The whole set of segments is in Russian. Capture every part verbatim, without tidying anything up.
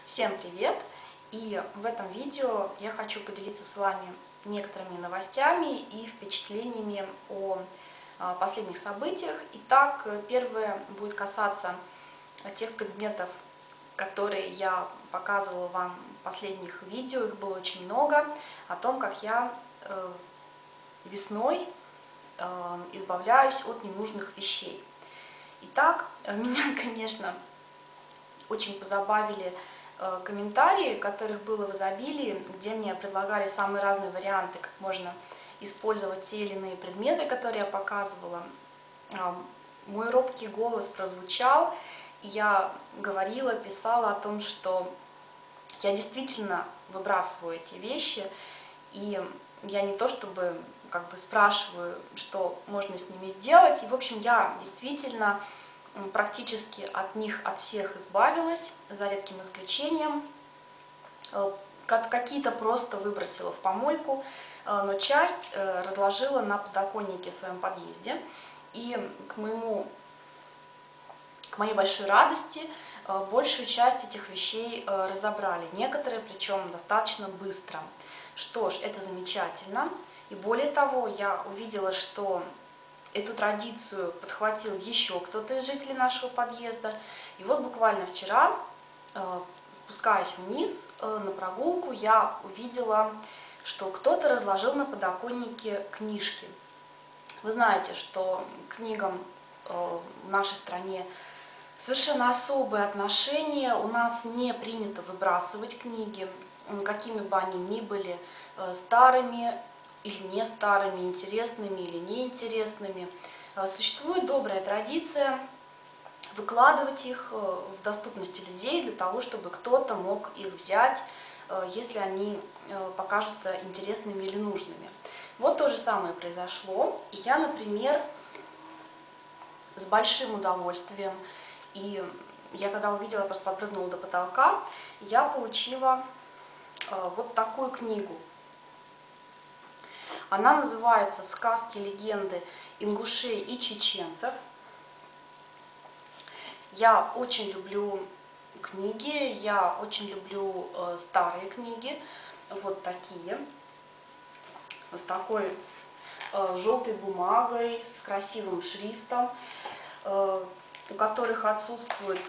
Всем привет! И в этом видео я хочу поделиться с вами некоторыми новостями и впечатлениями о последних событиях. Итак, первое будет касаться тех предметов, которые я показывала вам в последних видео, их было очень много, о том, как я весной избавляюсь от ненужных вещей. Итак, меня, конечно, очень позабавили комментарии, которых было в изобилии, где мне предлагали самые разные варианты, как можно использовать те или иные предметы, которые я показывала. Мой робкий голос прозвучал, и я говорила, писала о том, что я действительно выбрасываю эти вещи, и я не то чтобы как бы спрашиваю, что можно с ними сделать, и в общем я действительно практически от них, от всех избавилась, за редким исключением. Какие-то просто выбросила в помойку, но часть разложила на подоконнике в своем подъезде. И к моему, к моей большой радости, большую часть этих вещей разобрали. Некоторые, причем достаточно быстро. Что ж, это замечательно. И более того, я увидела, что эту традицию подхватил еще кто-то из жителей нашего подъезда. И вот буквально вчера, спускаясь вниз на прогулку, я увидела, что кто-то разложил на подоконнике книжки. Вы знаете, что к книгам в нашей стране совершенно особое отношение. У нас не принято выбрасывать книги, какими бы они ни были, старыми или не старыми, интересными или неинтересными. Существует добрая традиция выкладывать их в доступности людей для того, чтобы кто-то мог их взять, если они покажутся интересными или нужными. Вот то же самое произошло. И я, например, с большим удовольствием, и я когда увидела, просто подпрыгнула до потолка, я получила вот такую книгу. Она называется «Сказки, легенды ингушей и чеченцев». Я очень люблю книги, я очень люблю э, старые книги, вот такие, с такой э, желтой бумагой, с красивым шрифтом, э, у которых отсутствует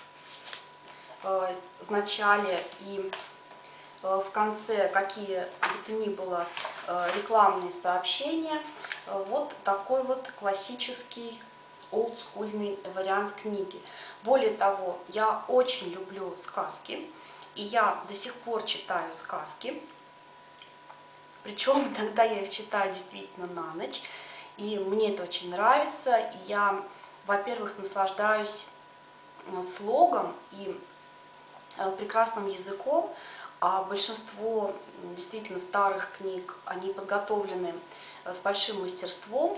э, в начале и в конце какие бы то ни было рекламные сообщения. Вот такой вот классический олдскульный вариант книги. Более того, я очень люблю сказки, и я до сих пор читаю сказки, причем иногда я их читаю действительно на ночь, и мне это очень нравится. И я, во-первых, наслаждаюсь слогом и прекрасным языком, а большинство действительно старых книг, они подготовлены с большим мастерством.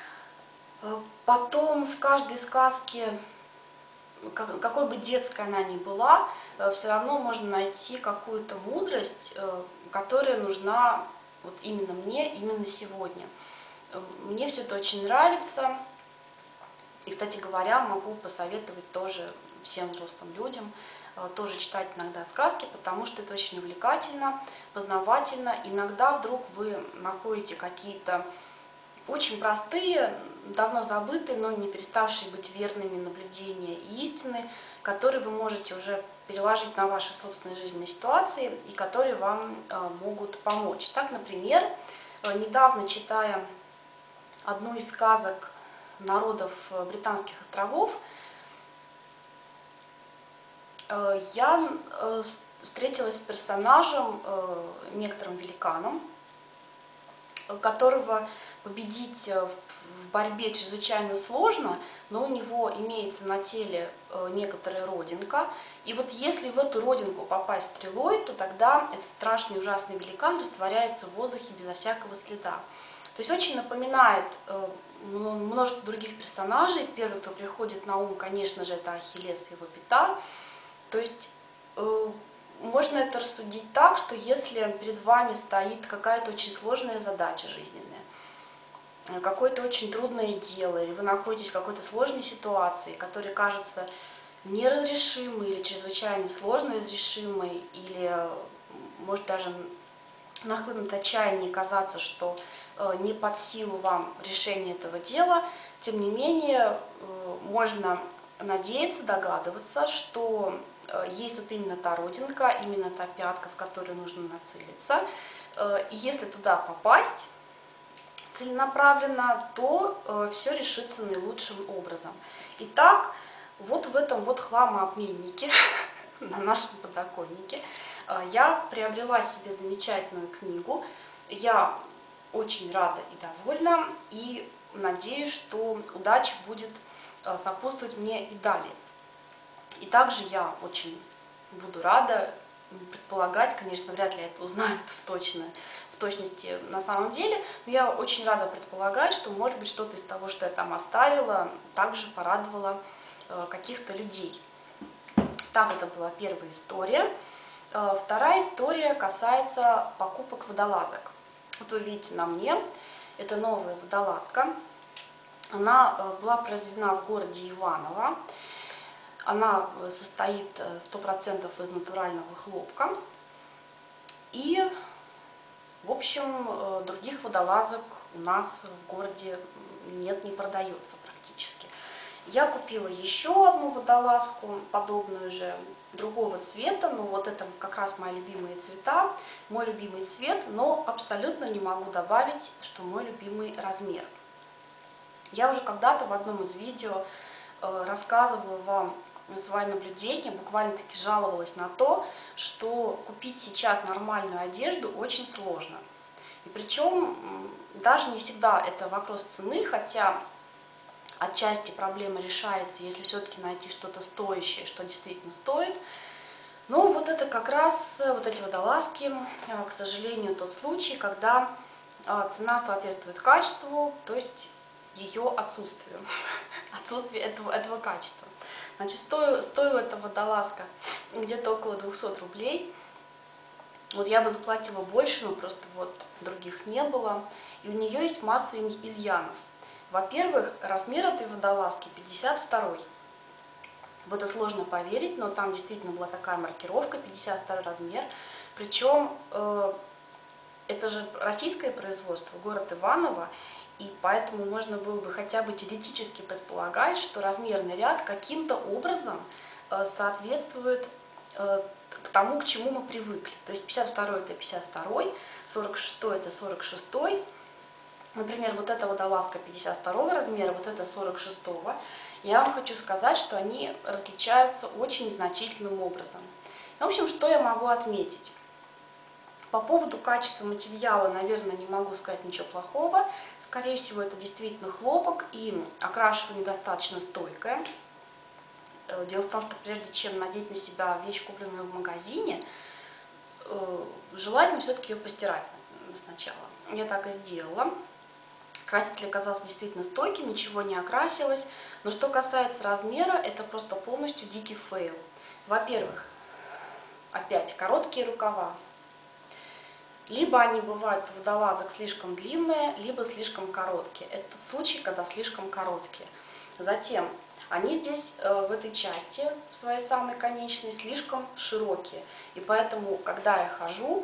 Потом в каждой сказке, какой бы детской она ни была, все равно можно найти какую-то мудрость, которая нужна вот именно мне, именно сегодня. Мне все это очень нравится. И, кстати говоря, могу посоветовать тоже всем взрослым людям тоже читать иногда сказки, потому что это очень увлекательно, познавательно. Иногда вдруг вы находите какие-то очень простые, давно забытые, но не переставшие быть верными наблюдения и истины, которые вы можете уже переложить на ваши собственные жизненные ситуации и которые вам могут помочь. Так, например, недавно, читая одну из сказок народов Британских островов, я встретилась с персонажем, некоторым великаном, которого победить в борьбе чрезвычайно сложно, но у него имеется на теле некоторая родинка. И вот если в эту родинку попасть стрелой, то тогда этот страшный ужасный великан растворяется в воздухе безо всякого следа. То есть очень напоминает множество других персонажей. Первый, кто приходит на ум, конечно же, это Ахиллес и его пята. То есть э, можно это рассудить так, что если перед вами стоит какая-то очень сложная задача жизненная, какое-то очень трудное дело, или вы находитесь в какой-то сложной ситуации, которая кажется неразрешимый или чрезвычайно сложно разрешимый, или может даже нахлынуть отчаяние и казаться, что не под силу вам решение этого дела, тем не менее можно надеяться, догадываться, что есть вот именно та родинка, именно та пятка, в которую нужно нацелиться. И если туда попасть целенаправленно, то все решится наилучшим образом. Итак, вот в этом вот хламообменнике на нашем подоконнике я приобрела себе замечательную книгу. Я очень рада и довольна, и надеюсь, что удача будет сопутствовать мне и далее. И также я очень буду рада предполагать, конечно, вряд ли это узнают в, точно, в точности на самом деле, но я очень рада предполагать, что, может быть, что-то из того, что я там оставила, также порадовало каких-то людей. Так, это была первая история. Вторая история касается покупок водолазок. Вот вы видите на мне, это новая водолазка. Она была произведена в городе Иваново. Она состоит сто процентов из натурального хлопка. И, в общем, других водолазок у нас в городе нет, не продается практически. Я купила еще одну водолазку, подобную же, другого цвета, но вот это как раз мои любимые цвета, мой любимый цвет, но абсолютно не могу добавить, что мой любимый размер. Я уже когда-то в одном из видео рассказывала вам свои наблюдения, буквально-таки жаловалась на то, что купить сейчас нормальную одежду очень сложно. И причем даже не всегда это вопрос цены, хотя отчасти проблема решается, если все-таки найти что-то стоящее, что действительно стоит. Но вот это как раз, вот эти водолазки, к сожалению, тот случай, когда цена соответствует качеству, то есть ее отсутствию, отсутствие этого, этого качества. Значит, стоила, стоила эта водолазка где-то около двухсот рублей. Вот я бы заплатила больше, но просто вот других не было. И у нее есть масса изъянов. Во-первых, размер этой водолазки пятьдесят второй. В это сложно поверить, но там действительно была такая маркировка, пятьдесят второй размер. Причем э, это же российское производство, город Иваново, и поэтому можно было бы хотя бы теоретически предполагать, что размерный ряд каким-то образом э, соответствует э, к тому, к чему мы привыкли. То есть пятьдесят второй это пятьдесят второй, сорок шестой это сорок шестой. Например, вот эта водолазка пятьдесят второго размера, вот это сорок шестого. Я вам хочу сказать, что они различаются очень значительным образом. В общем, что я могу отметить? По поводу качества материала, наверное, не могу сказать ничего плохого. Скорее всего, это действительно хлопок, и окрашивание достаточно стойкое. Дело в том, что прежде чем надеть на себя вещь, купленную в магазине, желательно все-таки ее постирать сначала. Я так и сделала. Краситель оказался действительно стойким, ничего не окрасилось. Но что касается размера, это просто полностью дикий фейл. Во-первых, опять короткие рукава. Либо они бывают у водолазок слишком длинные, либо слишком короткие. Это тот случай, когда слишком короткие. Затем, они здесь, в этой части, в своей самой конечной, слишком широкие. И поэтому, когда я хожу,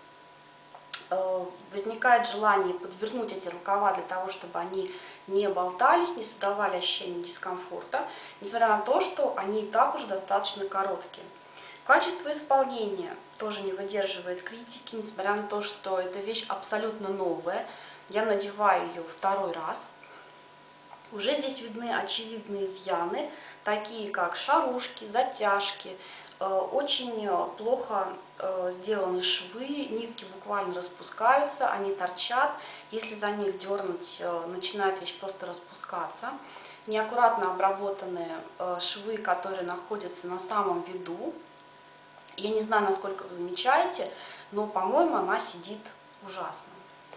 возникает желание подвернуть эти рукава для того, чтобы они не болтались, не создавали ощущение дискомфорта, несмотря на то, что они и так уже достаточно короткие. Качество исполнения тоже не выдерживает критики, несмотря на то, что эта вещь абсолютно новая. Я надеваю ее второй раз. Уже здесь видны очевидные изъяны, такие как шарушки, затяжки. Очень плохо сделаны швы, нитки буквально распускаются, они торчат. Если за них дернуть, начинает вещь просто распускаться. Неаккуратно обработанные швы, которые находятся на самом виду. Я не знаю, насколько вы замечаете, но, по-моему, она сидит ужасно.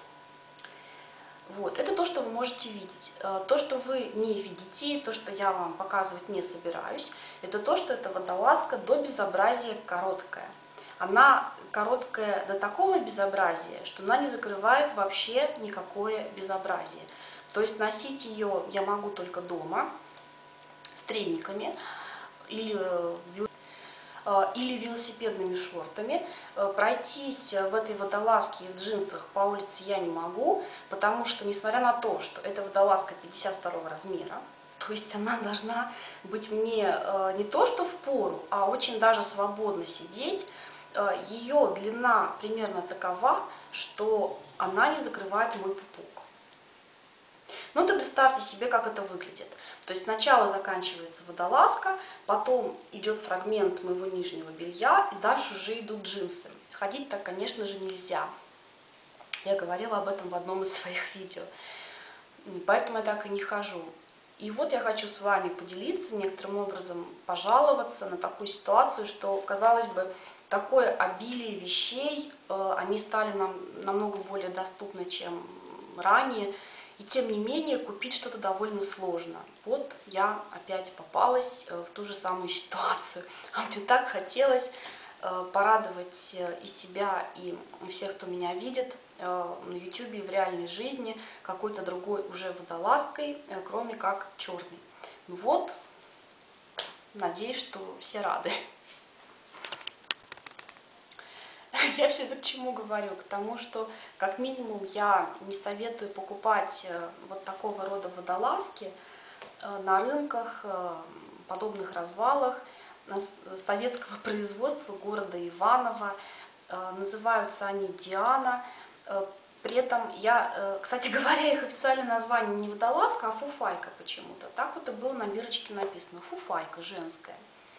Вот, это то, что вы можете видеть. То, что вы не видите, то, что я вам показывать не собираюсь, это то, что эта водолазка до безобразия короткая. Она короткая до такого безобразия, что она не закрывает вообще никакое безобразие. То есть носить ее я могу только дома с трениками. или, или велосипедными шортами. Пройтись в этой водолазке и в джинсах по улице я не могу, потому что, несмотря на то, что эта водолазка пятьдесят второго размера, то есть она должна быть мне не то что в пору, а очень даже свободно сидеть, ее длина примерно такова, что она не закрывает мой пупок. Ну, то представьте себе, как это выглядит. То есть сначала заканчивается водолазка, потом идет фрагмент моего нижнего белья, и дальше уже идут джинсы. Ходить так, конечно же, нельзя. Я говорила об этом в одном из своих видео. Поэтому я так и не хожу. И вот я хочу с вами поделиться, некоторым образом пожаловаться на такую ситуацию, что, казалось бы, такое обилие вещей, они стали нам намного более доступны, чем ранее. И тем не менее купить что-то довольно сложно. Вот я опять попалась в ту же самую ситуацию. А мне так хотелось порадовать и себя, и всех, кто меня видит на ютубе и в реальной жизни какой-то другой уже водолазкой, кроме как черной. Ну вот, надеюсь, что все рады. Я все это к чему говорю? К тому, что как минимум я не советую покупать вот такого рода водолазки на рынках, подобных развалах советского производства города Иваново. Называются они Диана. При этом я, кстати говоря, их официальное название не водолазка, а фуфайка почему-то. Так вот и было на бирочке написано. Фуфайка женская.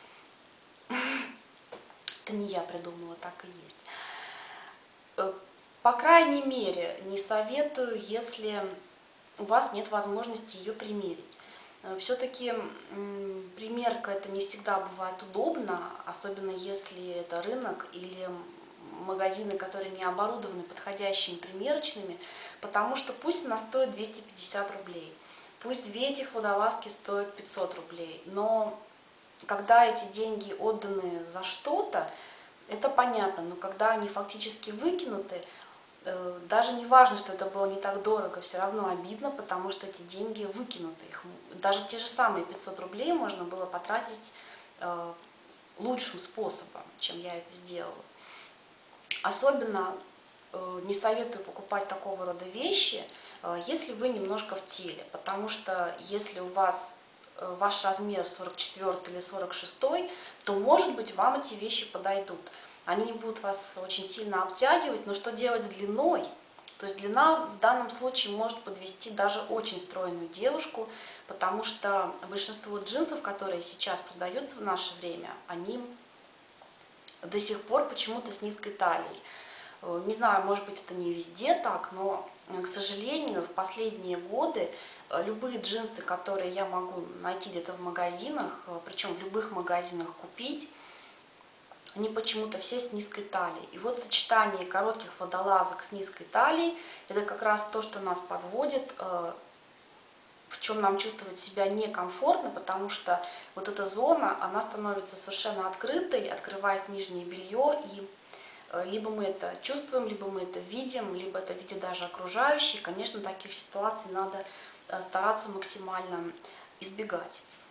Это не я придумала, так и есть. По крайней мере, не советую, если у вас нет возможности ее примерить. Все-таки примерка это не всегда бывает удобно, особенно если это рынок или магазины, которые не оборудованы подходящими примерочными, потому что пусть она стоит двести пятьдесят рублей, пусть две этих водолазки стоят пятьсот рублей, но когда эти деньги отданы за что-то, это понятно, но когда они фактически выкинуты, даже не важно, что это было не так дорого, все равно обидно, потому что эти деньги выкинуты. Их, даже те же самые пятьсот рублей можно было потратить э, лучшим способом, чем я это сделала. Особенно э, не советую покупать такого рода вещи, э, если вы немножко в теле, потому что если у вас э, ваш размер сорок четвёртый или сорок шестой, то, может быть, вам эти вещи подойдут. Они не будут вас очень сильно обтягивать, но что делать с длиной? То есть длина в данном случае может подвести даже очень стройную девушку, потому что большинство джинсов, которые сейчас продаются в наше время, они до сих пор почему-то с низкой талией. Не знаю, может быть, это не везде так, но, к сожалению, в последние годы любые джинсы, которые я могу найти где-то в магазинах, причем в любых магазинах купить, они почему-то все с низкой талией. И вот сочетание коротких водолазок с низкой талией, это как раз то, что нас подводит, в чем нам чувствовать себя некомфортно, потому что вот эта зона, она становится совершенно открытой, открывает нижнее белье, и либо мы это чувствуем, либо мы это видим, либо это видят даже окружающие. Конечно, таких ситуаций надо стараться максимально избегать.